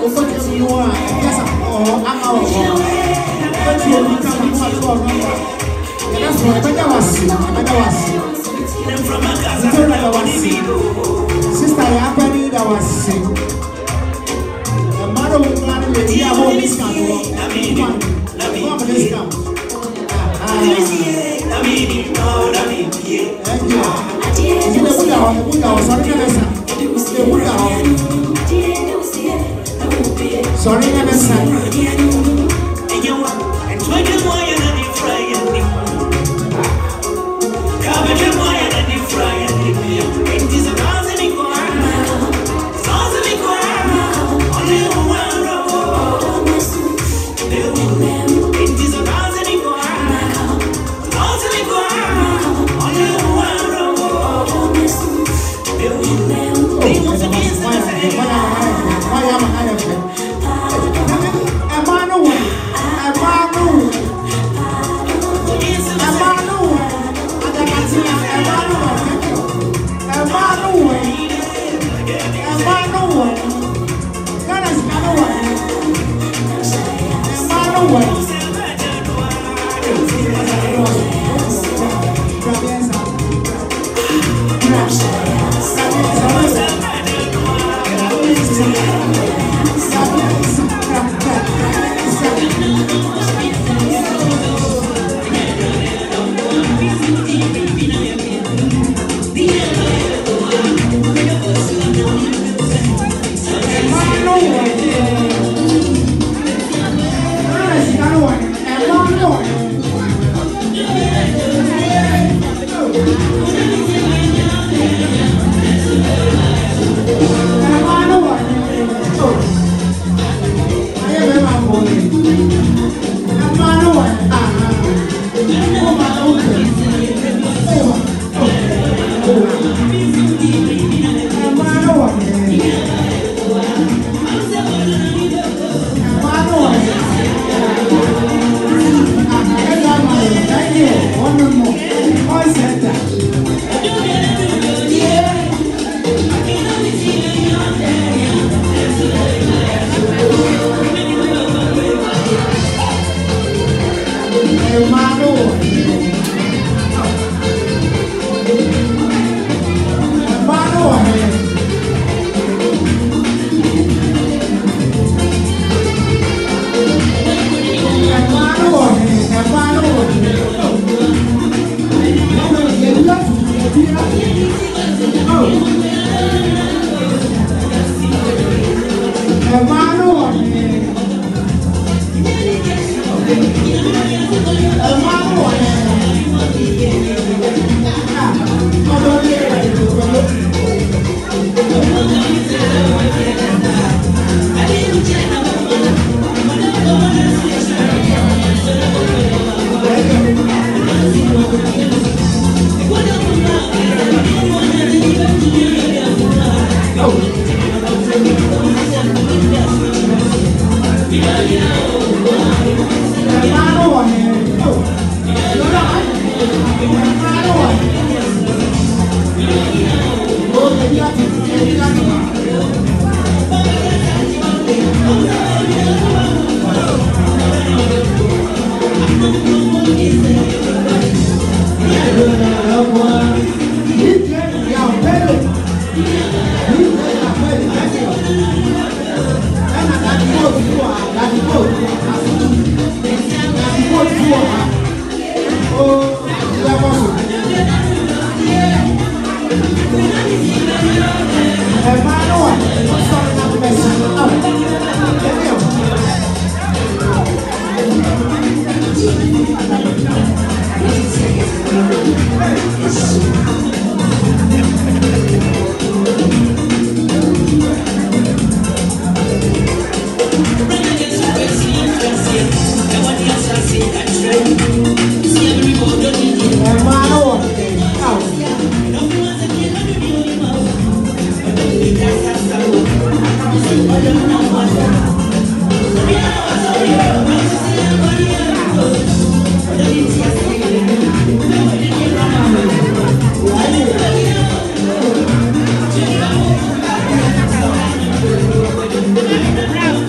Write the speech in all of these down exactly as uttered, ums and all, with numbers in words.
Now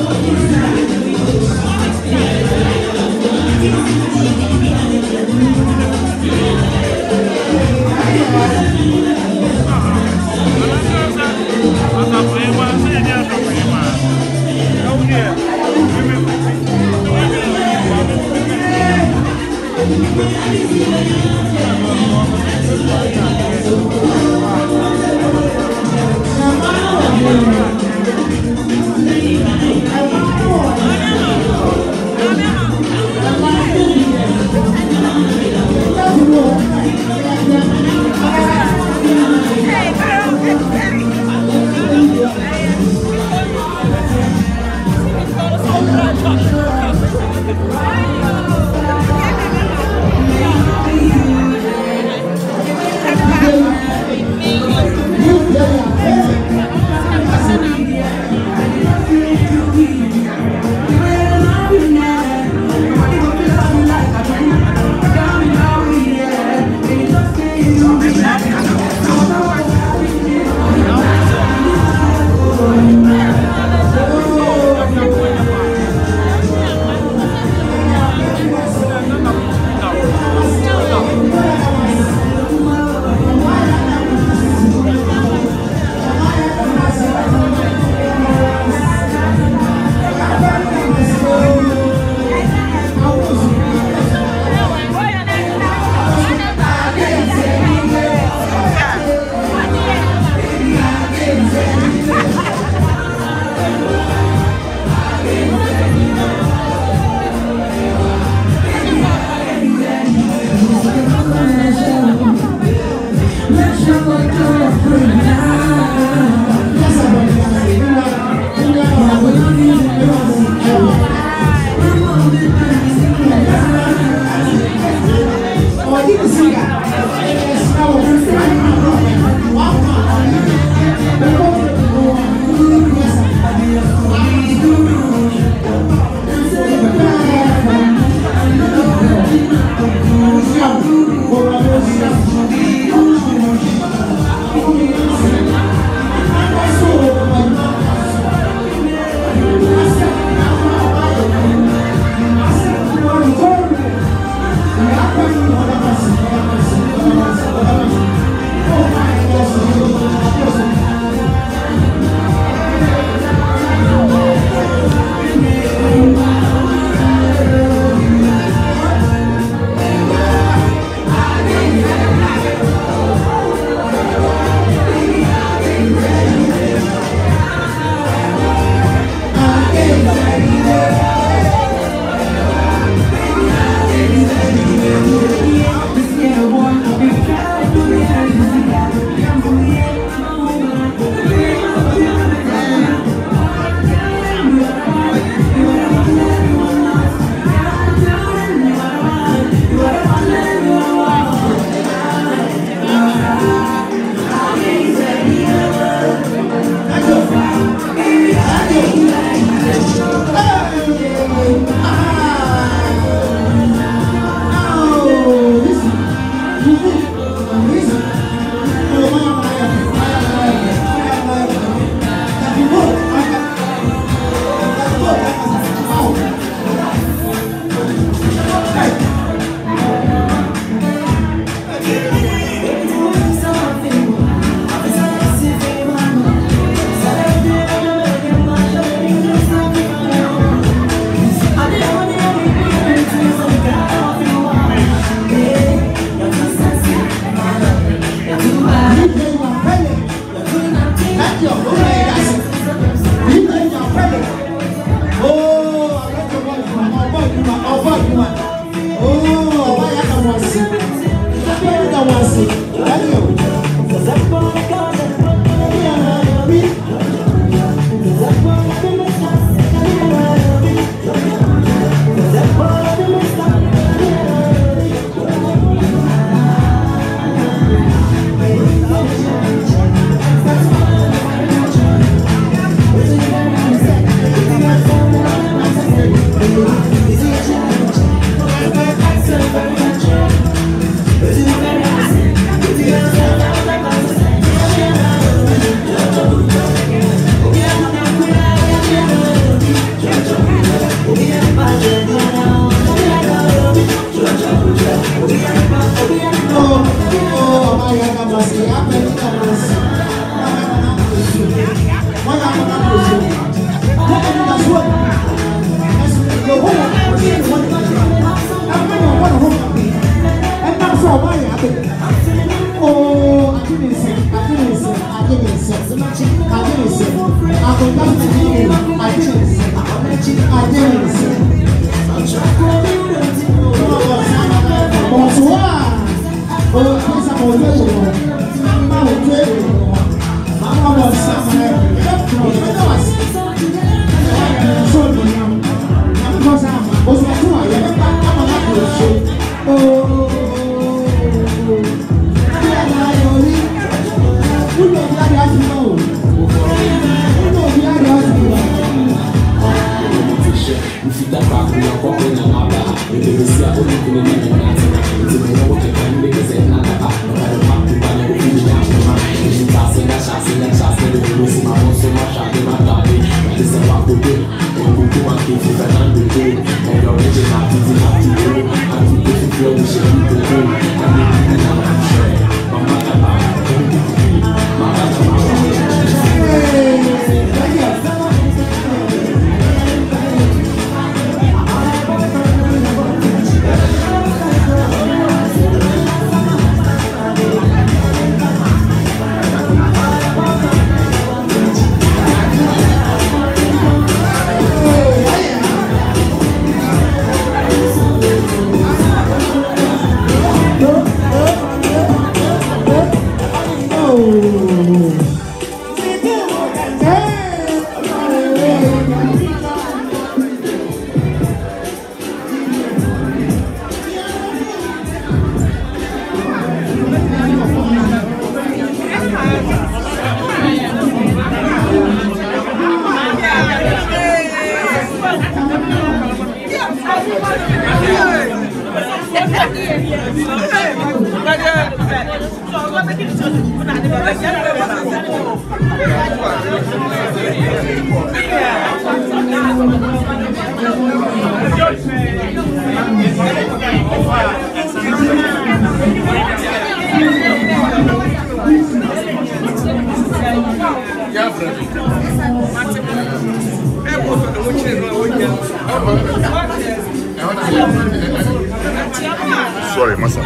Sorry, Massa.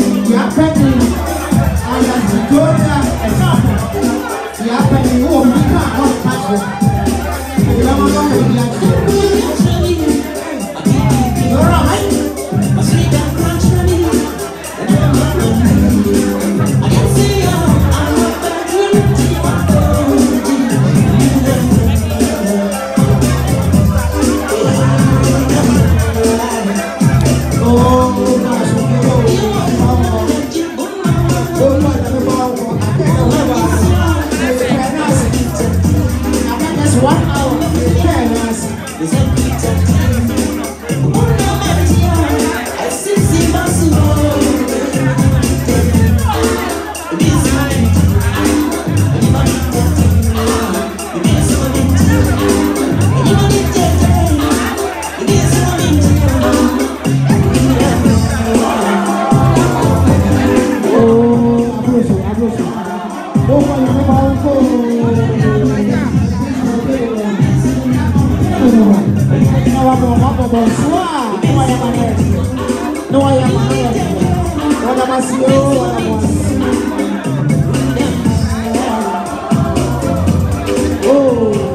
Yeah, Bonsoir. Não é mané. Não é mané. Olha macio, olha macio. Oh.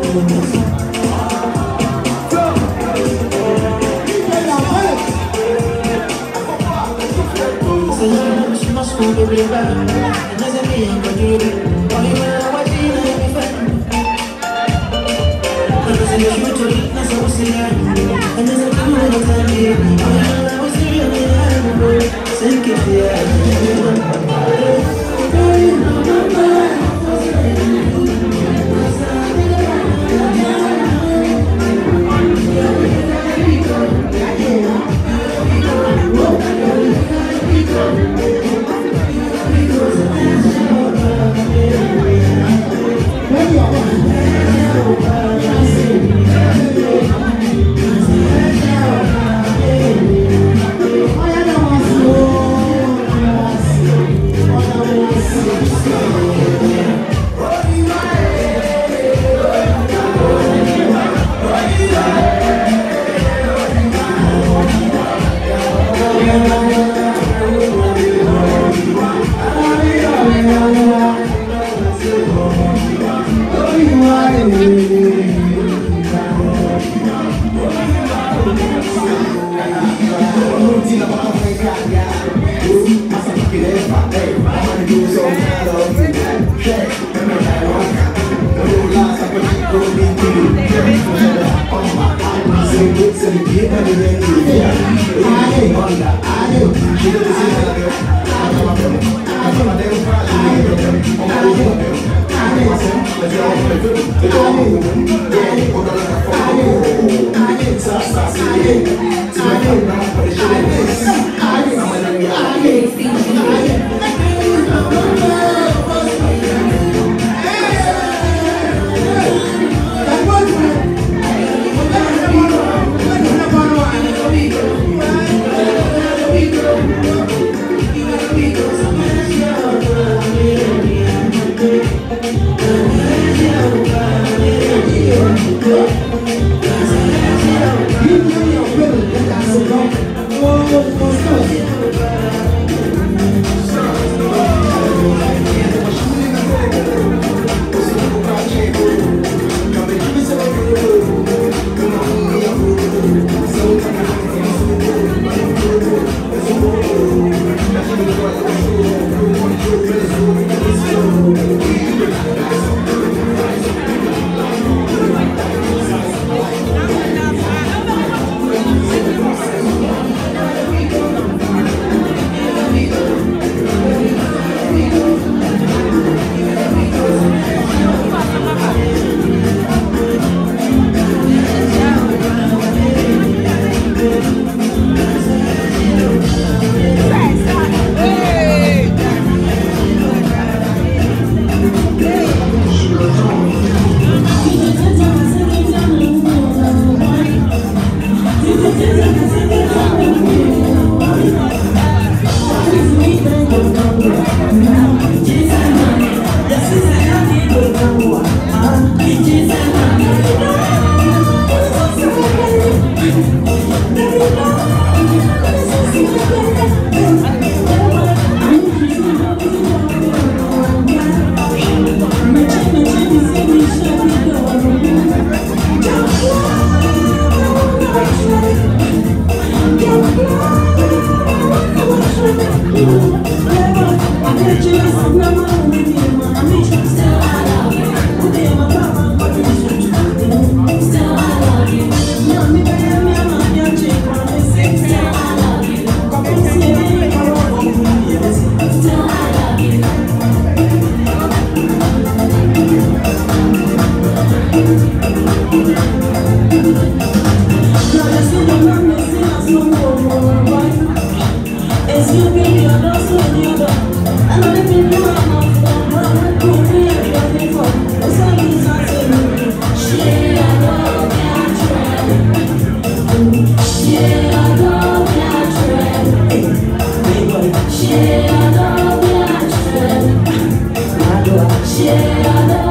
Yeah.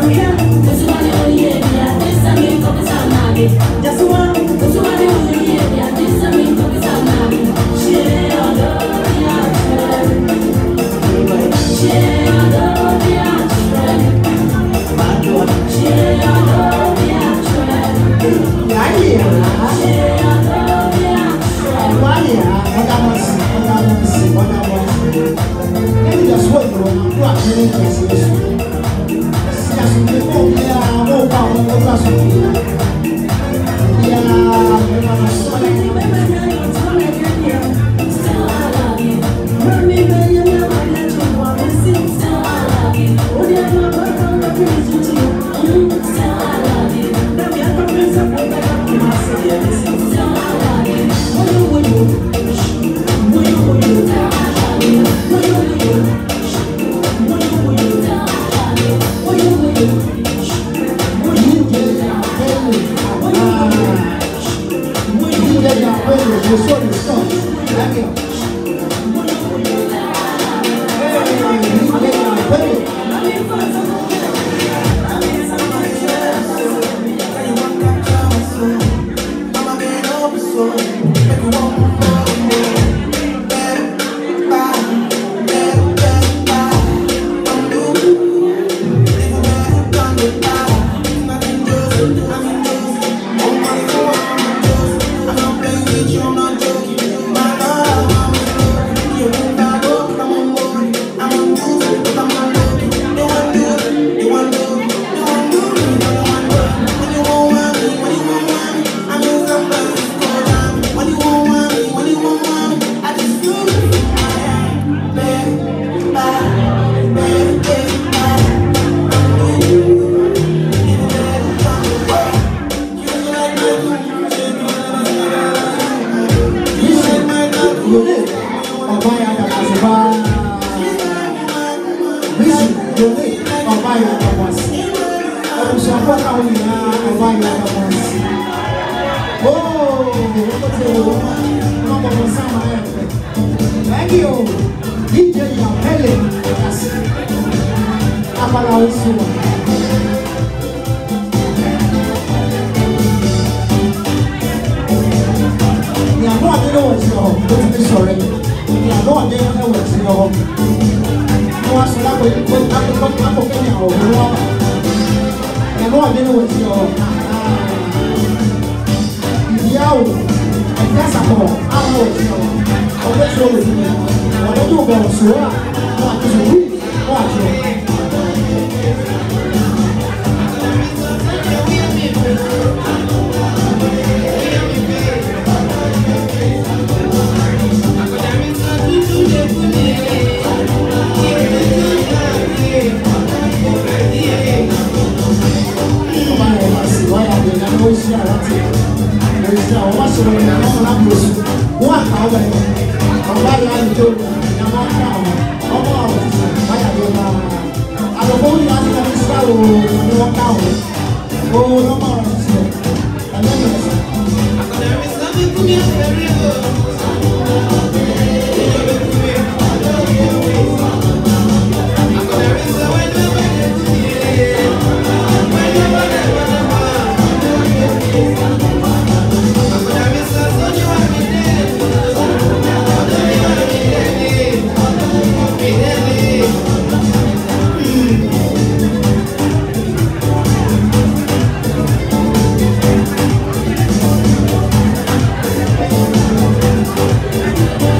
Thank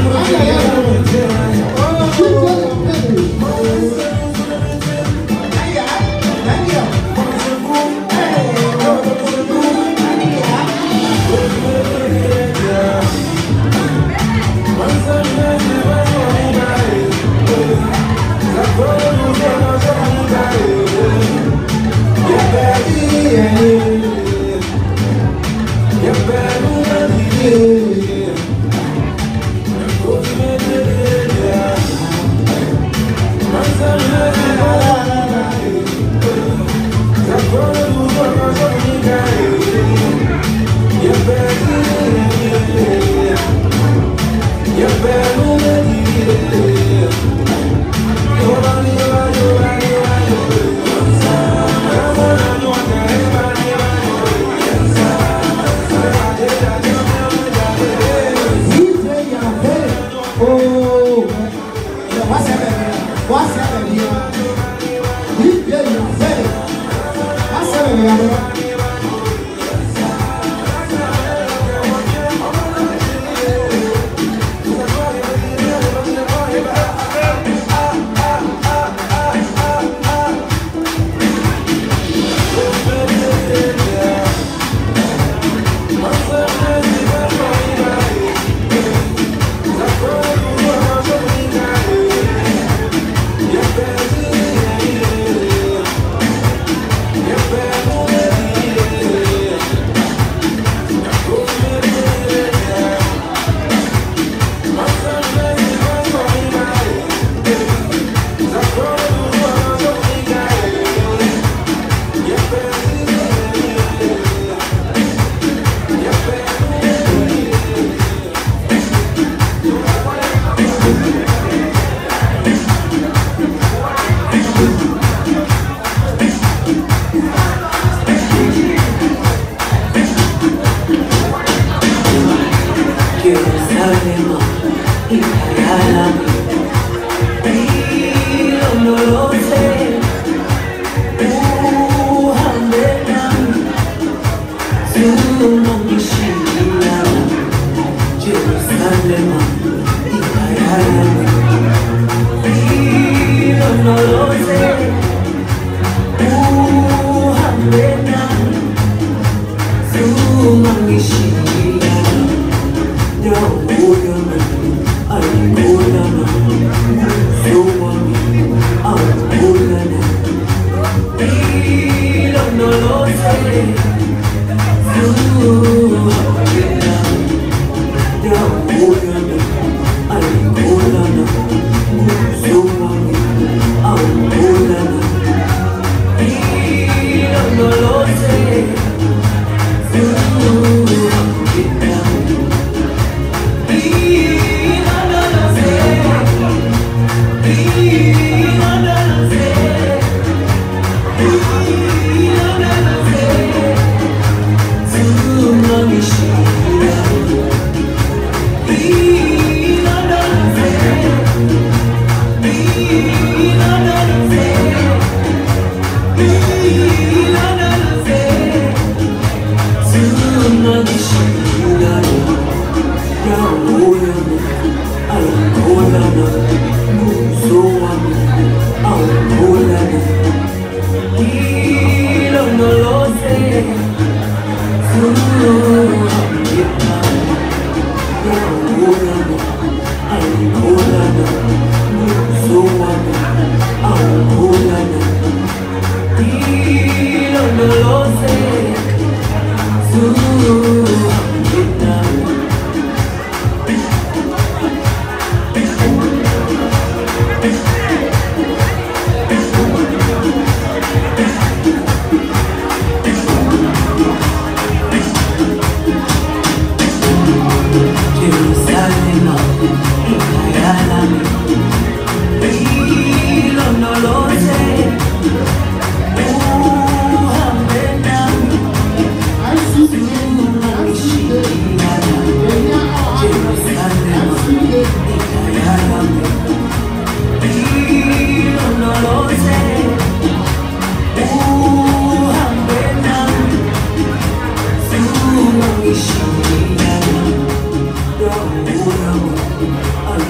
Yeah.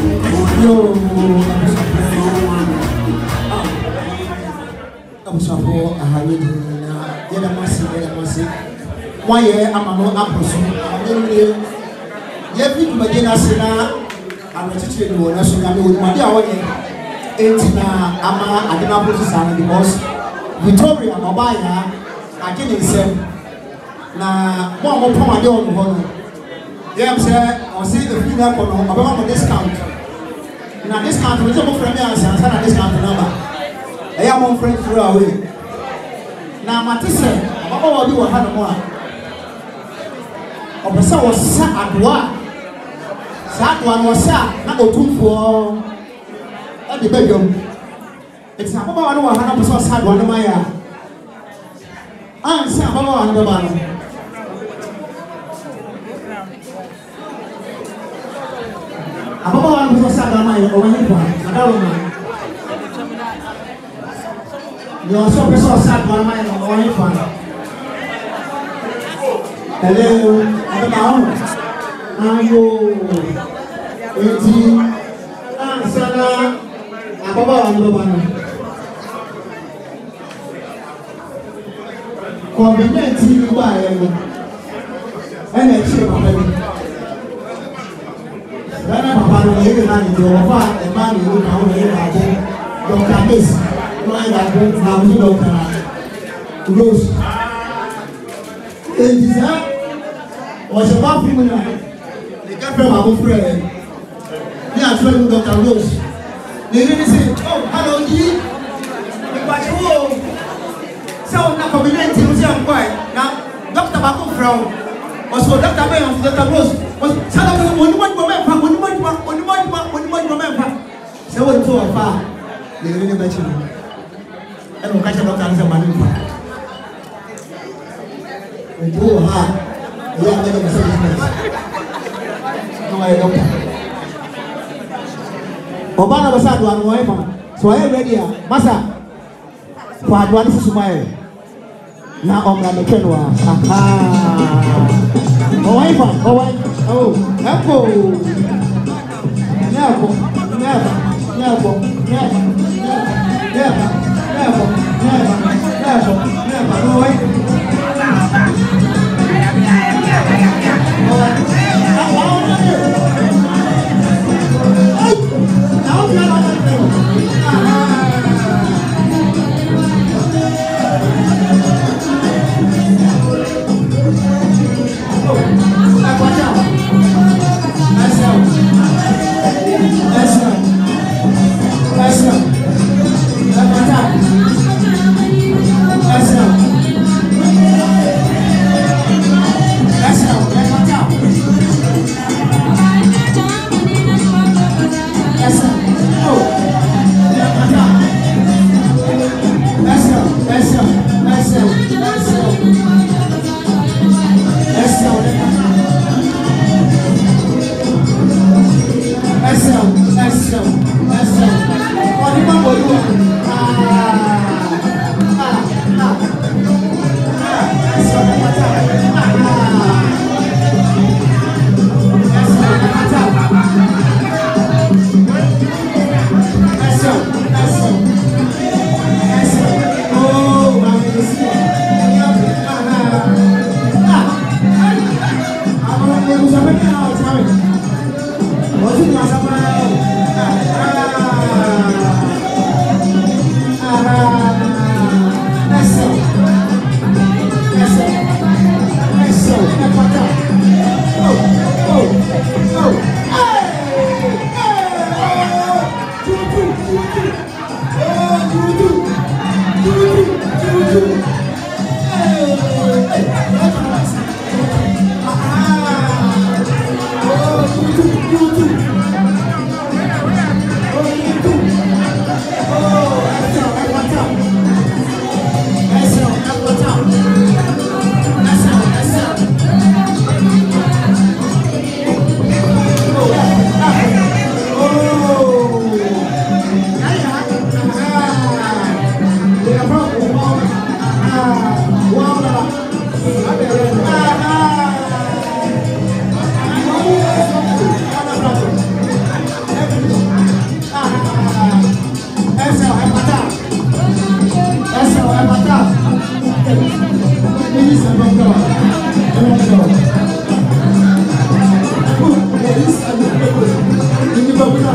Yo, I'm sorry, I have it. Yet I must say, I must say, why am I not up for some? Yet, people begin as a I'm a teacher in one, so I'm with my dear one. Eighteen, I'm a Dinapo because Victoria, Mabaya, I didn't say. Now, one more time, I don't know. Yeah, I'm saying, I'll see the figure about a discount. Now, discount, we don't friend and a discount number. I am one friend through away. Now, my sister, I'm going to do a hundred more. Of the son was sat at one. That one was sat, not go two for the bedroom. It's not about one hundred percent sad one of my eye. I'm saying, I'm going to go on. Apa orang bisa sagama ya orang itu, ada orang. Yang so besar sagama ya orang itu. Hello, apa tahu? Ayo, ini, ah sana, apa orang itu mana? Kombinasi dua ya, ini siapa lagi? Karena papa lu ini kan itu apa? Emang itu tahu ini apa? Dokter Miss, mulai dari kamu dokter Rose. Ini sah, wajib apa pun lah. Dekat pernah aku friend. Ni asal itu dokter Rose. Ni ni sih, oh hello Ji, baca oh. Saya nak kombinasi mesti yang kuat. Nak dokter aku friend. Masuk dokter apa yang dokter Rose? Saya tak boleh money money money money money money money money money money. Saya boleh tu apa? Ni ni baca. Kalau kaca dokter saya mana ni? Itu ha. Dia ada yang saya ni. Nama dia dokter. Oba na besar dua orang apa? Soalnya ready ya. Masa? Kuat dua ni semua. Na om na mekenwa. Aha. Oh, apa? Oh, oh, apa? Nyapa, nyapa, nyapa, nyapa, nyapa, nyapa, nyapa, nyapa, nyapa, oh,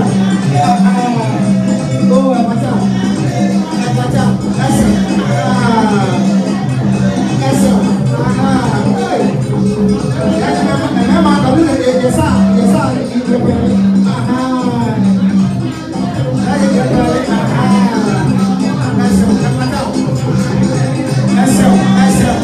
Oh, Abata. Abata. That's it. That's it. Hey. Remember, I'm going to get this out. This out. That's it. That's it. That's it. That's it.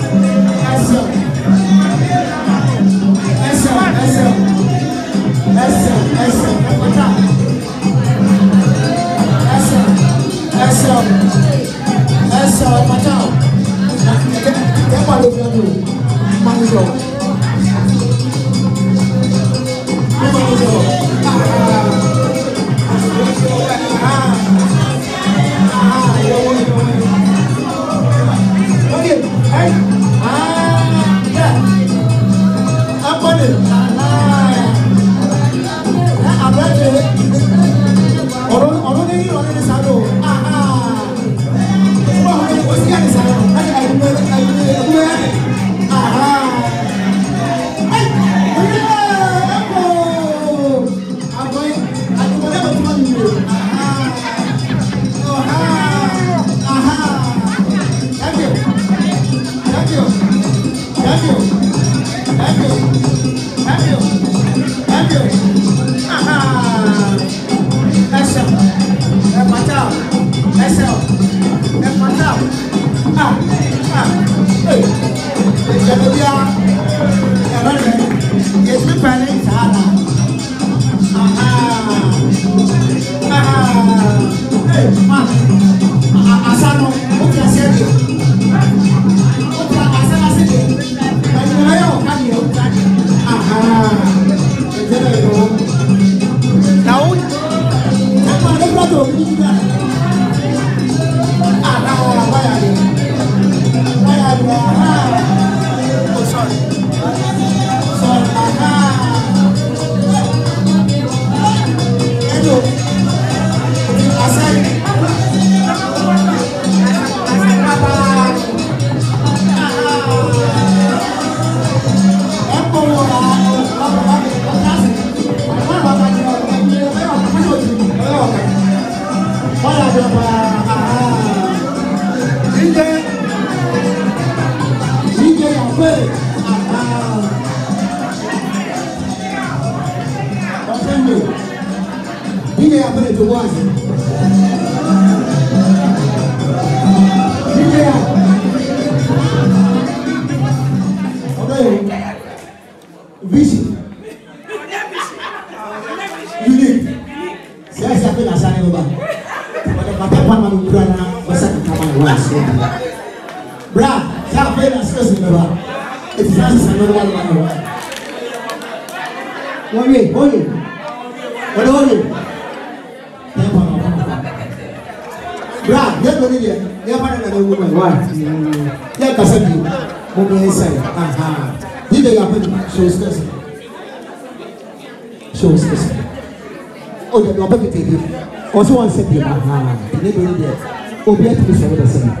Also, one second, aha, the neighbor there. Obey to be seven percent.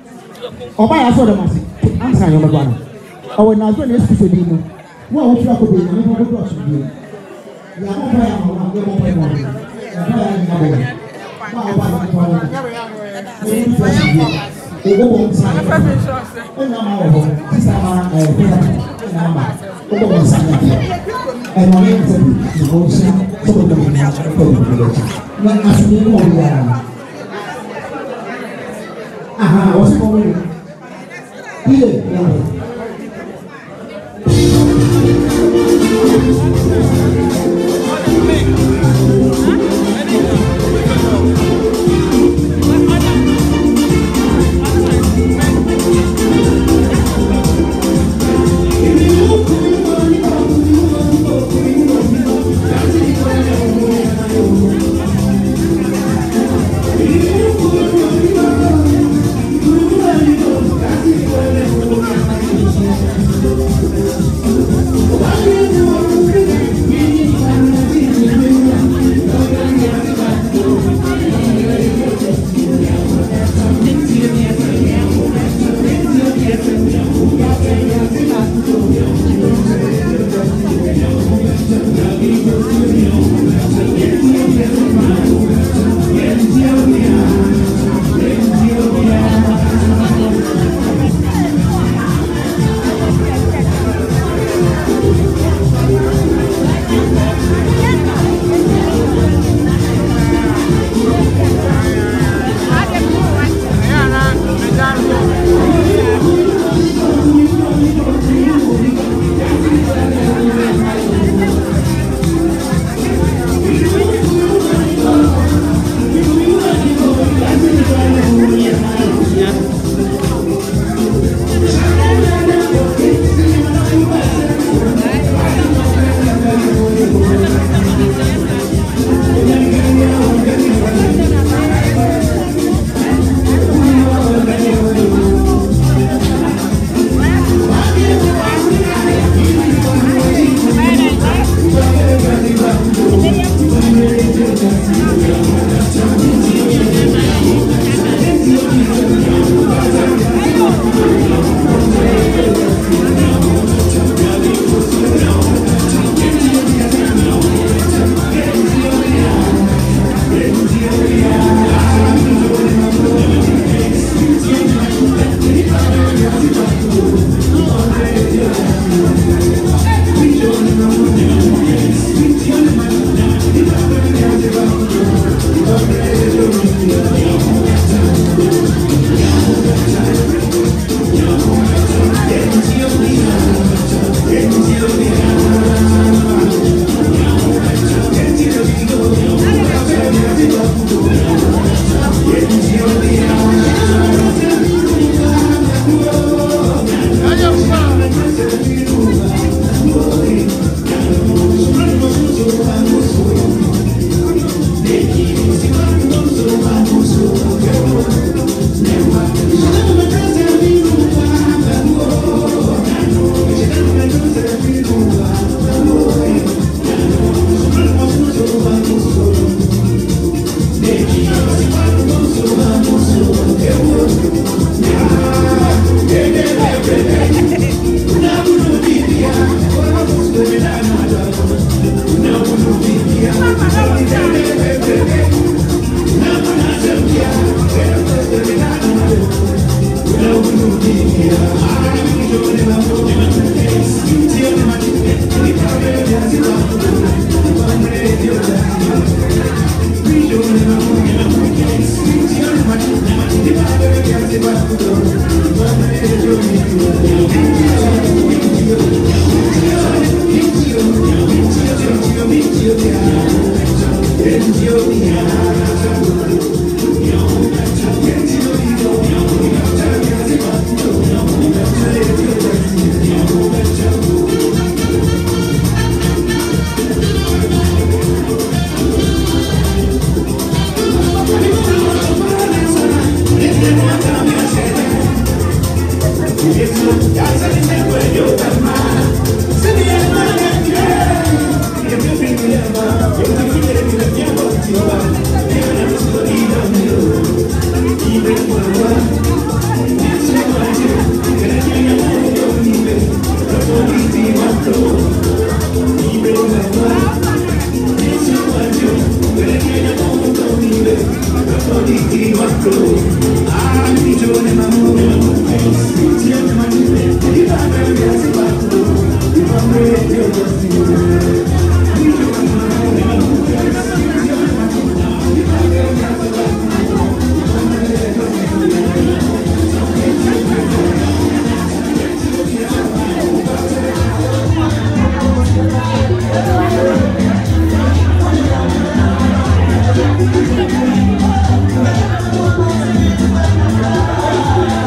Or by a sort of massive answer number one. Our Nazarene is to be no. What would you have to be? I'm not going to be. You are not going to be able to be. Aha, what's going on? Here, Thank you.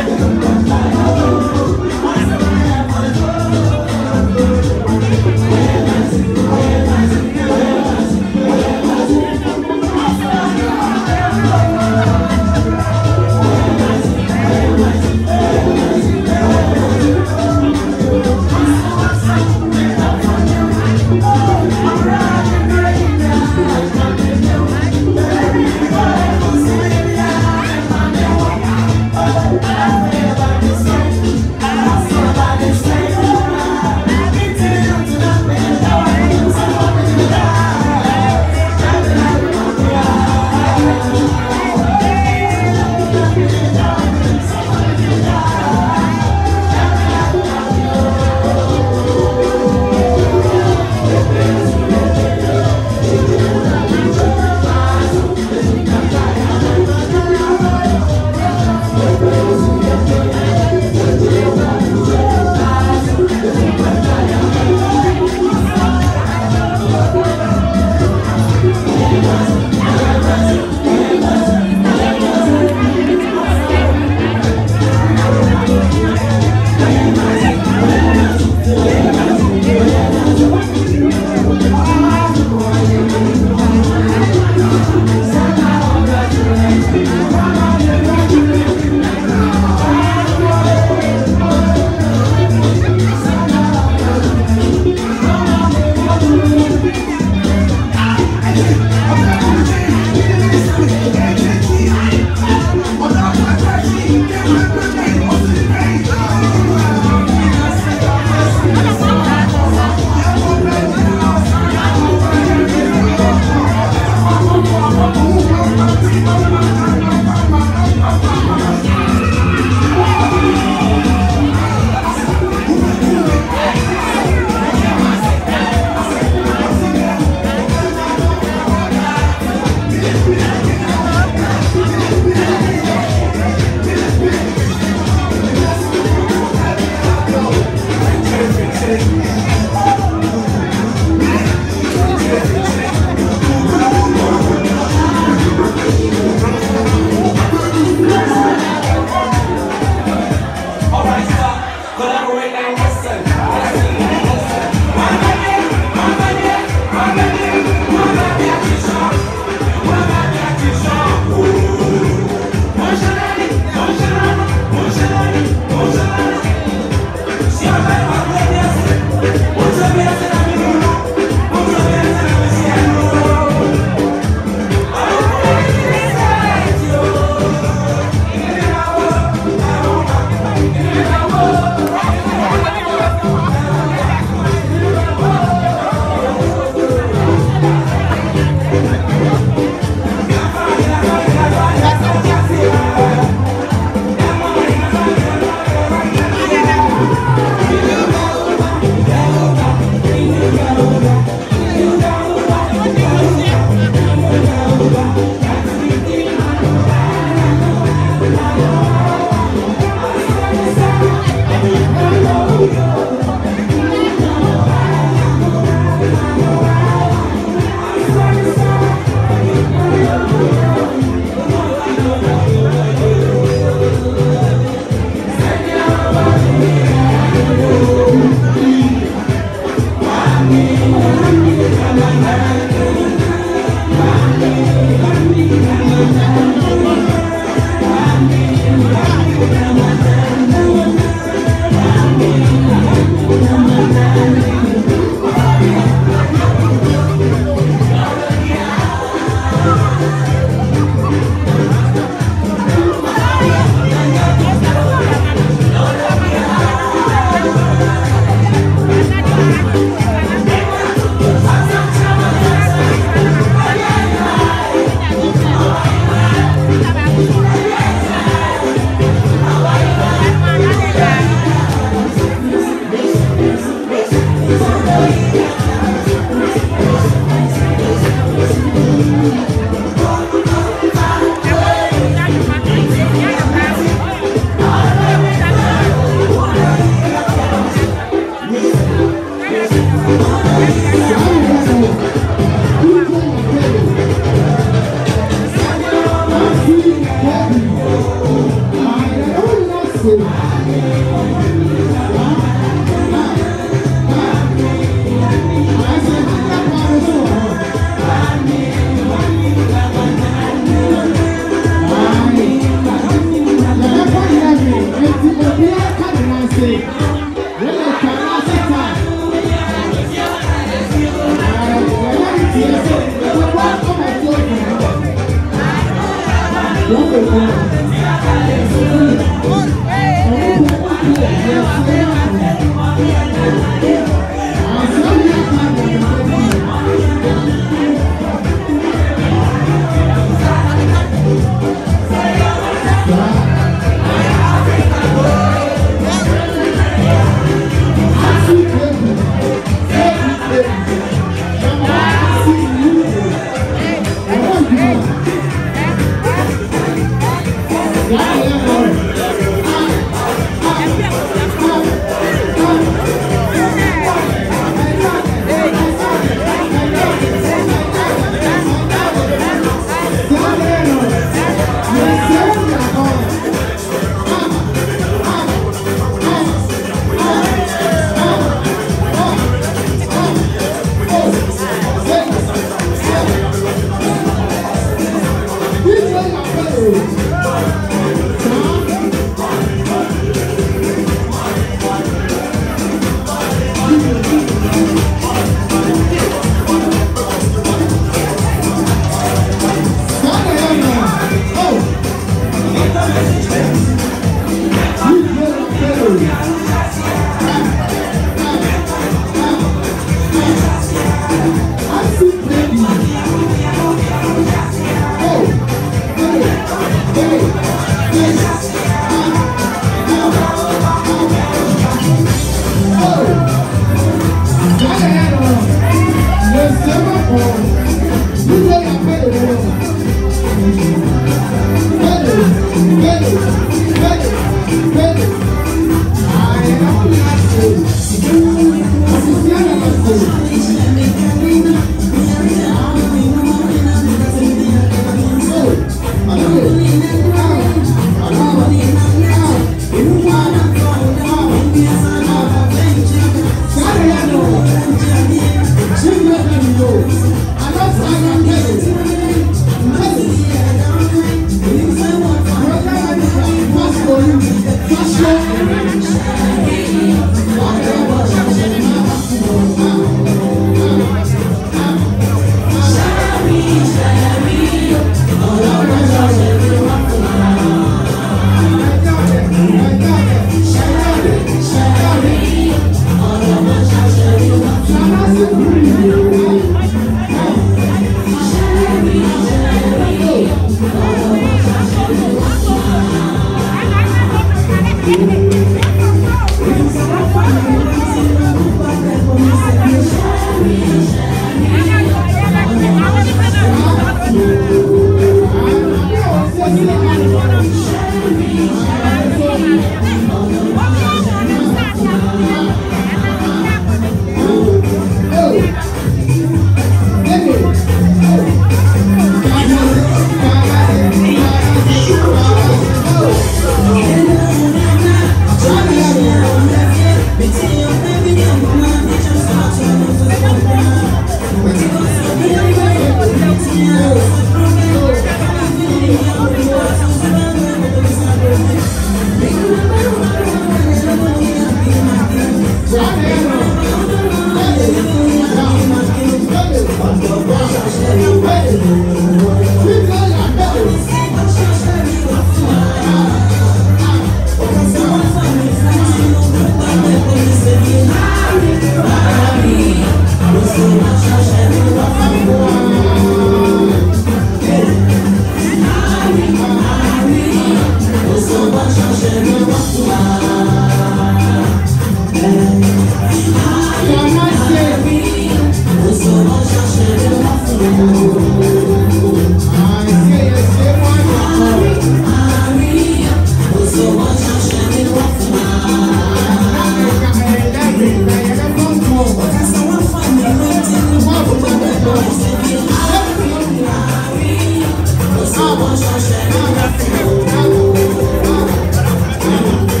Thank you.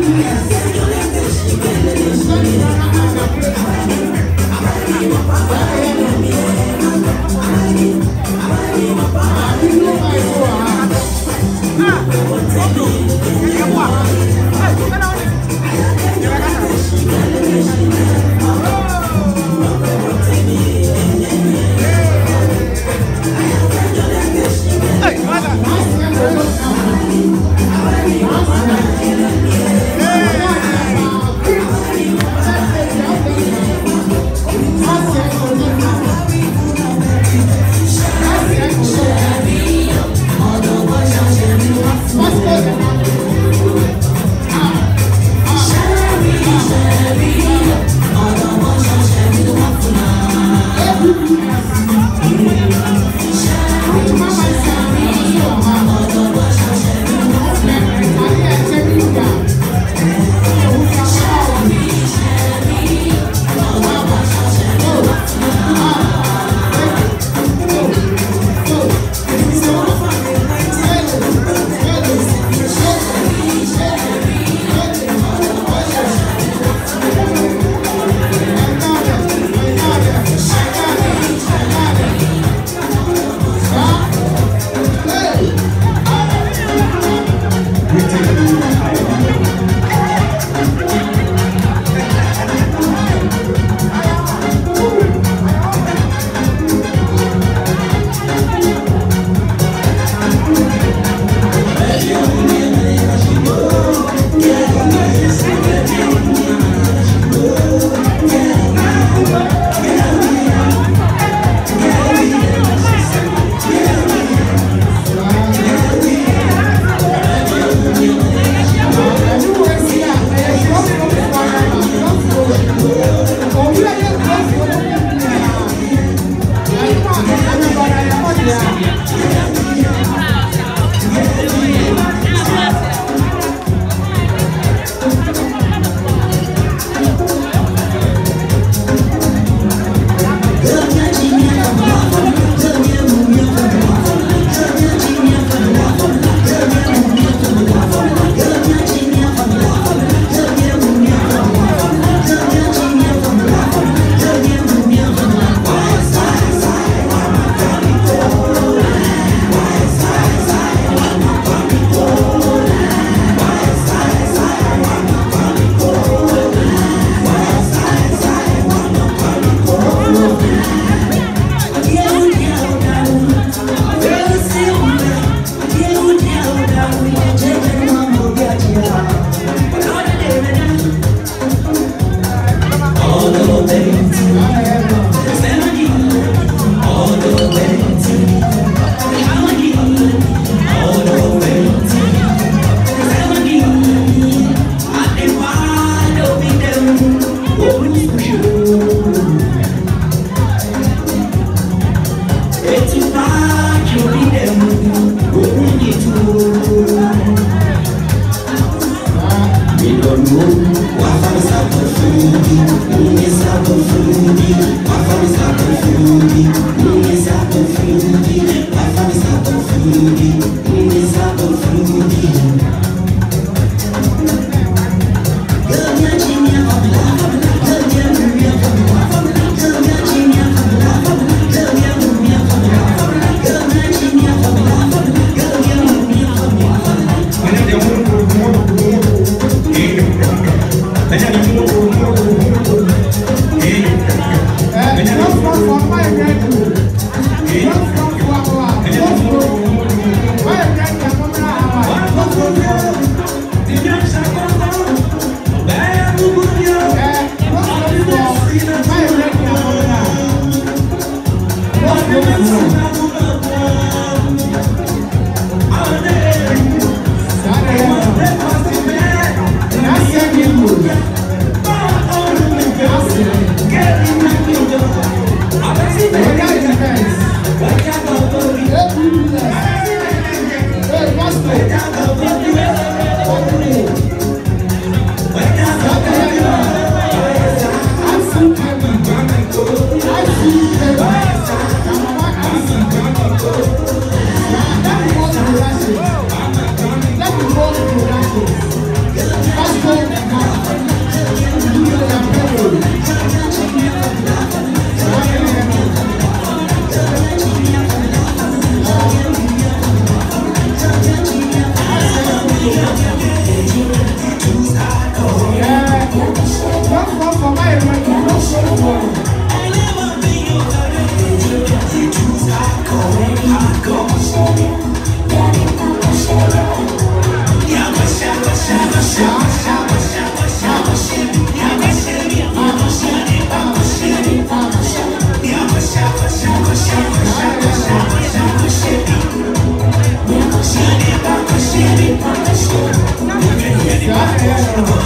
Why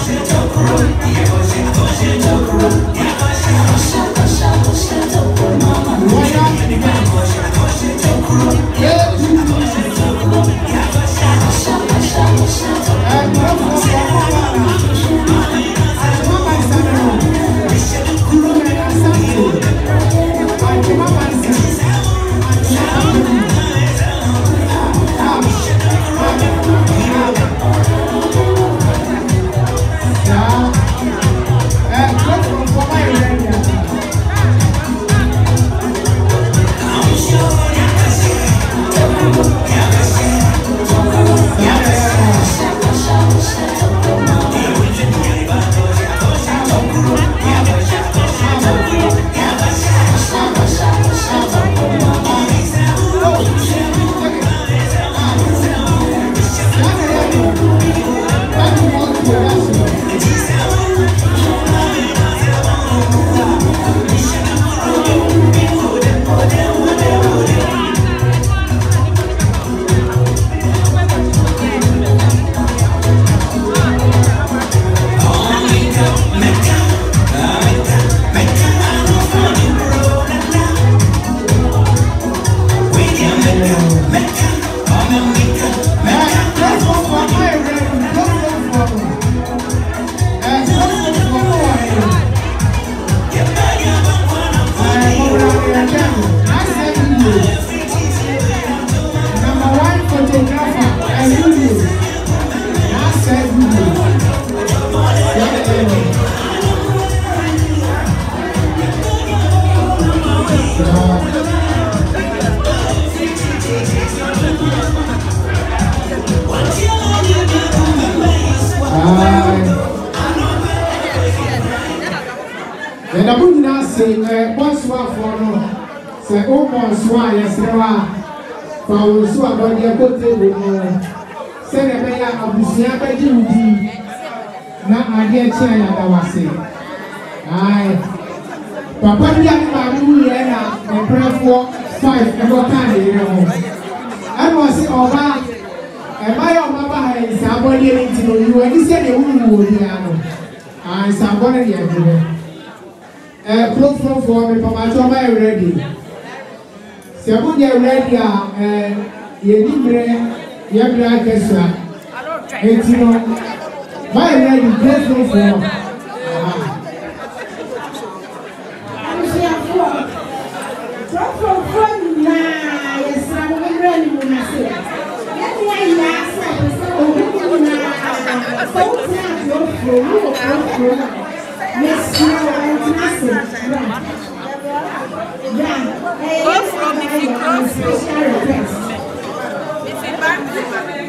Nasei, bonsoir for no. Say oh bonsoir yesrewa. For so about your côté de say the beya abusia beji udi. Na ade chia ya da wase. Ai. Papa dia ni ba mu ye na e prefo five e go kan de re ho. I was say oba e ma yo ma ba ha sa body ni ti no you ani say de wu wo ni ano. Ai sa body ni e de. Eh, pro pro for me, Papa, am I ready? Se vous êtes ready, eh, ye libre, ye bra kesa. Et tu know, my ready, pro pro for. Pro pro for na, yes, I'm ready to say. Let me ask you, so na, so pro pro, pro pro. Yes, you are Nasei. Yeah. Go from if you go from. If you back to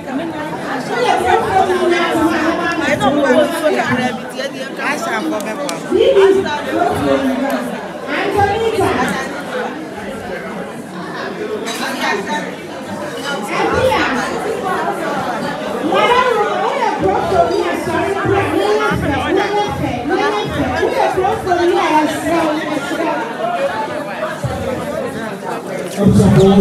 I don't know what to look at. I shall go back. I'm sorry, I'm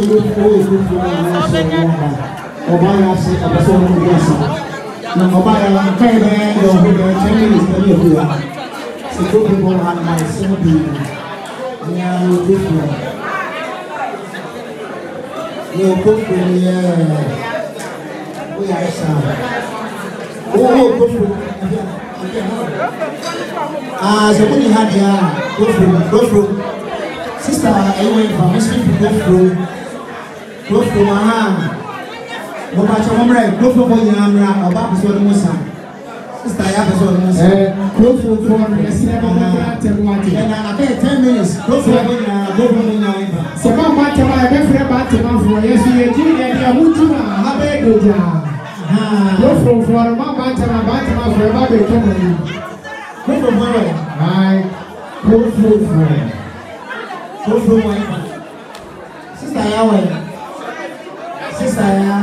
Obaya say a person who gets it. Now, Obaya, I'm very bad, you're ten minutes, but you're here. So, two people have my seven people. Yeah, you're different. You're different, yeah. We are sorry. Oh, different. Ah, so when you had your go through, go through. Sister, I went from Miss People go through. Go through, ah. Go back to home, right? Go through, boy, I'm about to show the Musa. Sister, I have to show the Musa. Go through, for me, I see about that. And I get ten minutes. Go through, go through, now. So, my matter, my best friend, back to my for yes, you are doing it. I'm going to have a good job. Go through, for my matter, my matter, my friend, back to come on. Go through, boy. Aye. Go through, for Go through, my sister, I went. Sister, I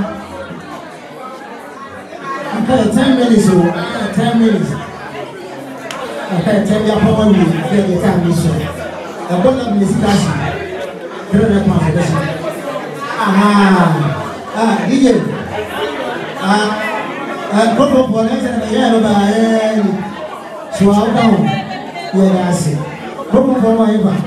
got ten minutes, oh, I got ten minutes. I got ten minutes, I'm going to get the time mission. I'm going to be a discussion. Get a confidential. Aha. Ah, D J. Ah, Uh, Papa for next and again by twelve down. Yeah, I see. Papa for my ever.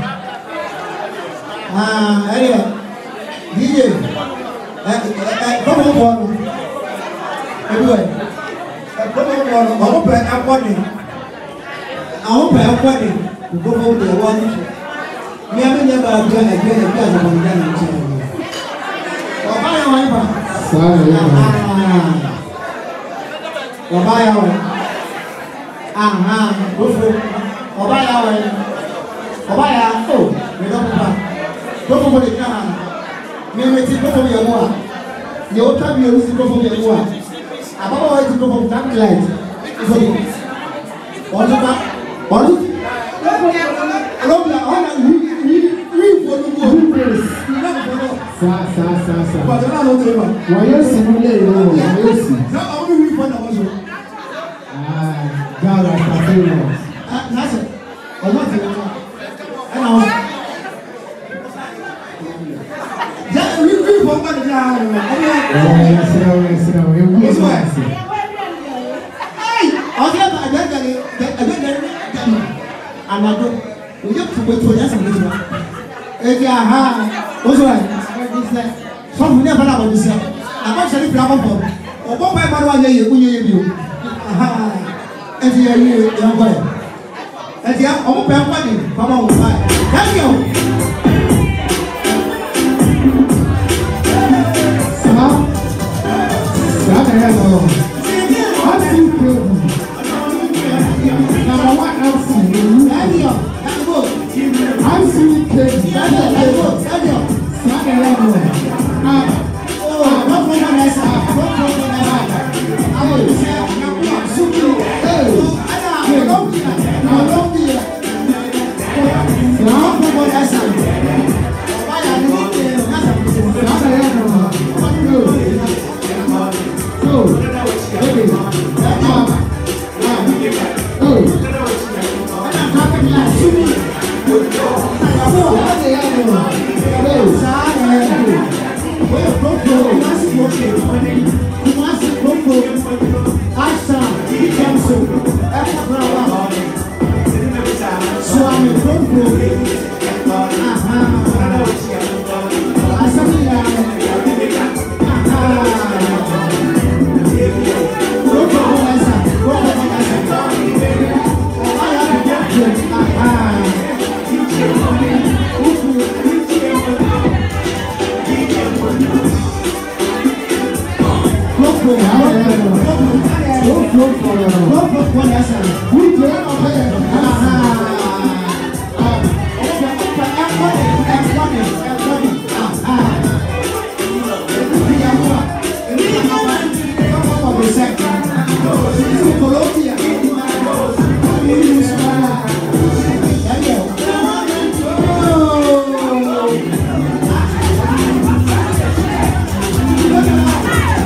Ah, anyway. D J. Papa for anyway. Papa for I hope I'm warning. I hope I'm warning. Go for the one. Me have never done again again on the channel. Oh, my wife. Sorry. Obaya we aha ofo obaya we obaya oh me don pa do for the car me me ti do for me mo a ye o ta bi o si do for me mo a ababa we ti do for that light so onu ba onu olobia ona wi wi wi for no go sa sa sa sa ba do na no te ba wa yo si mo le yo wa yo si na o mi wi for na wo so God, I can't do it. That's it. I want to. I know. Just we we for money now. Yes, yes, yes. Yes, hey, I get I get I get I get I'm not good. We have to wait for yes and this one. Eh, ha. What's right? Some never know this. I'm not sure if you have a problem. Or what my man want you you. Aha. And the year, young boy. And the old body, come on, thank you. Stop. Stop the hell. I'm still good. Number one, I'm still good. I'm still good. Stop the hell. Oh, no problem, I said. No problem, I said. I will say,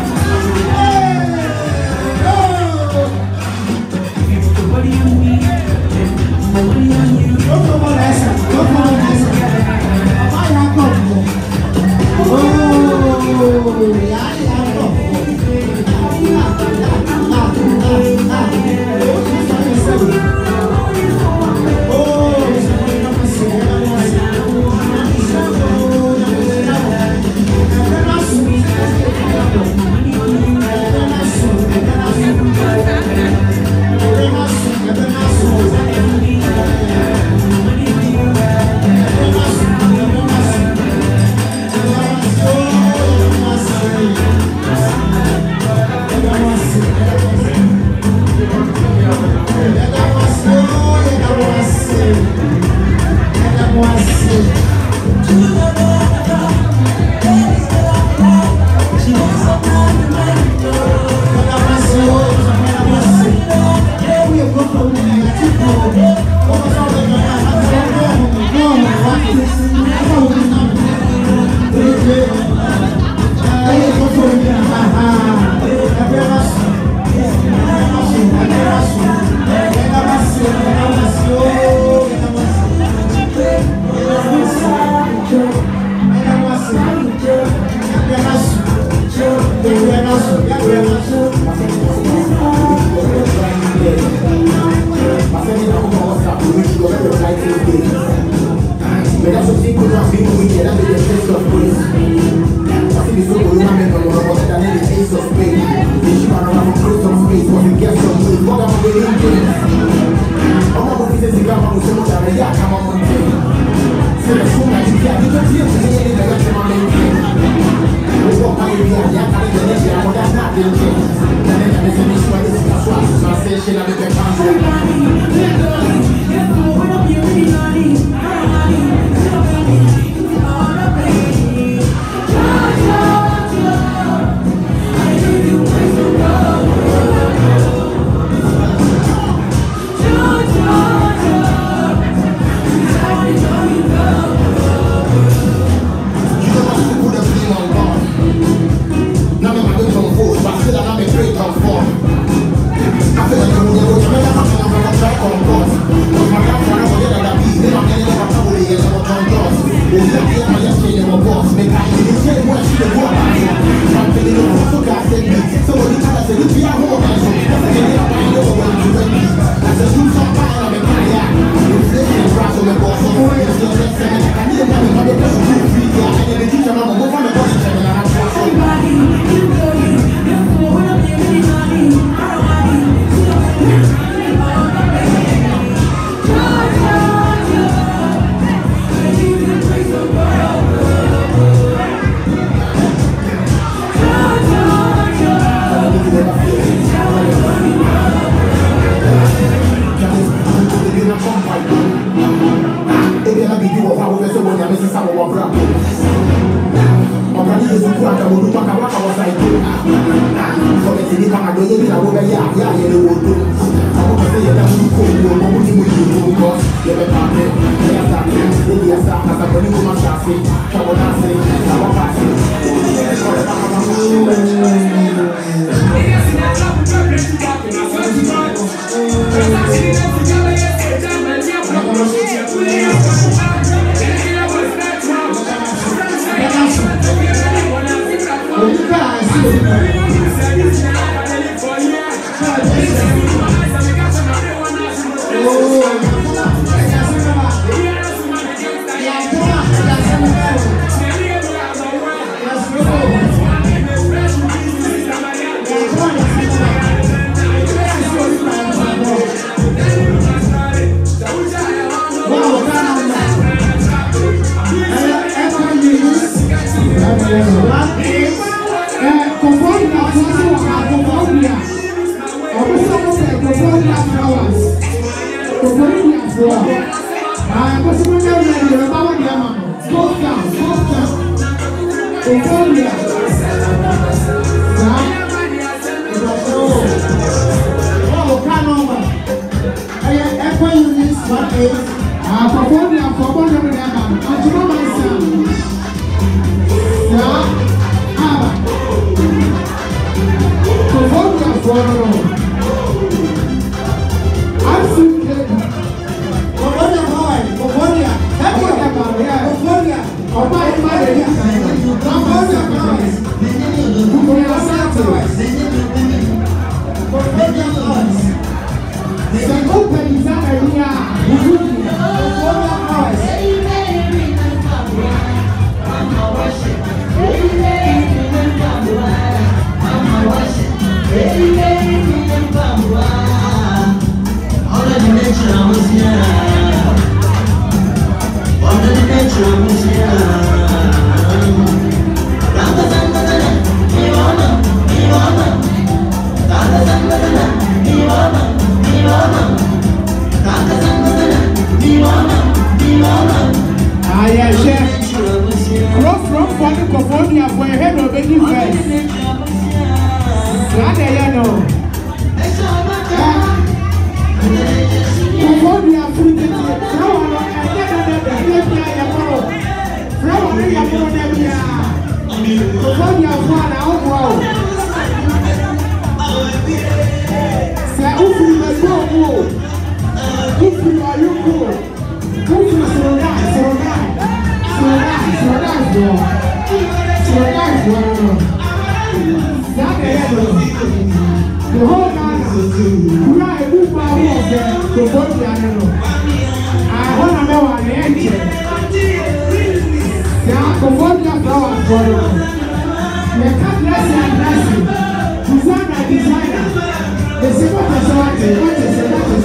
What do you mean? Designer, designer, the second person, what is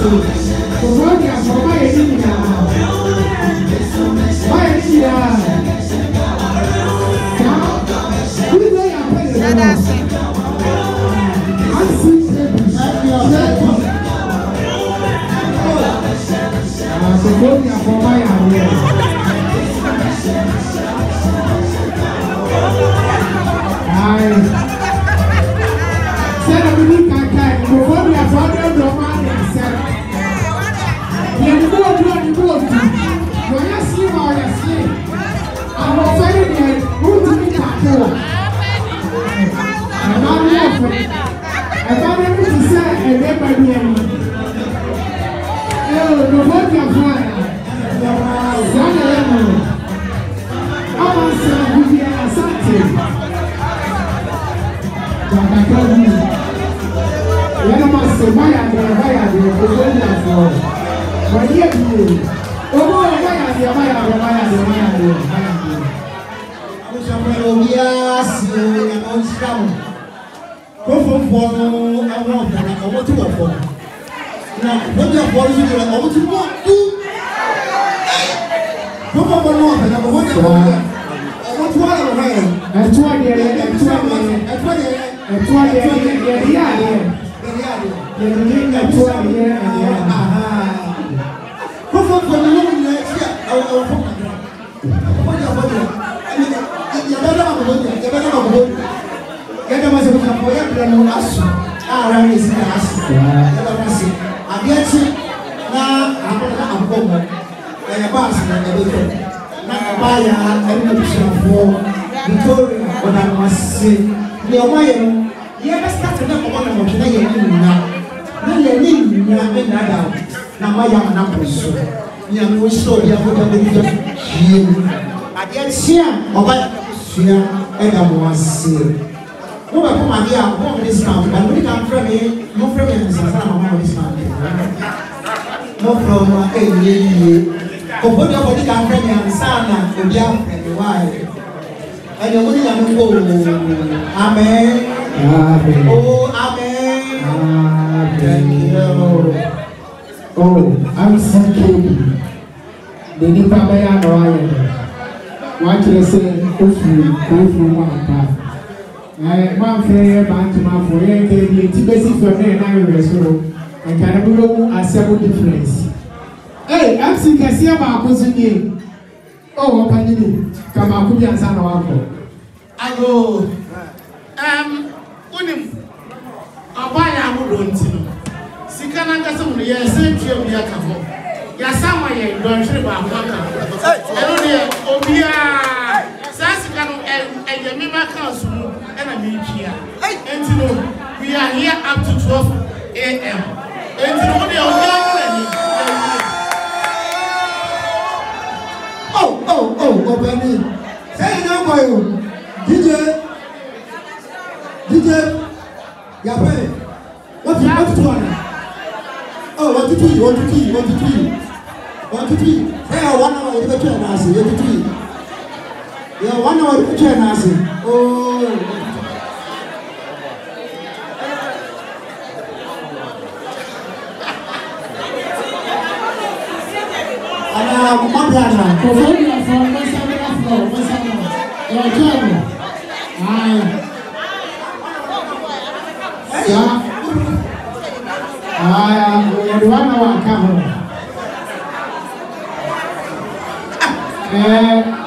Eh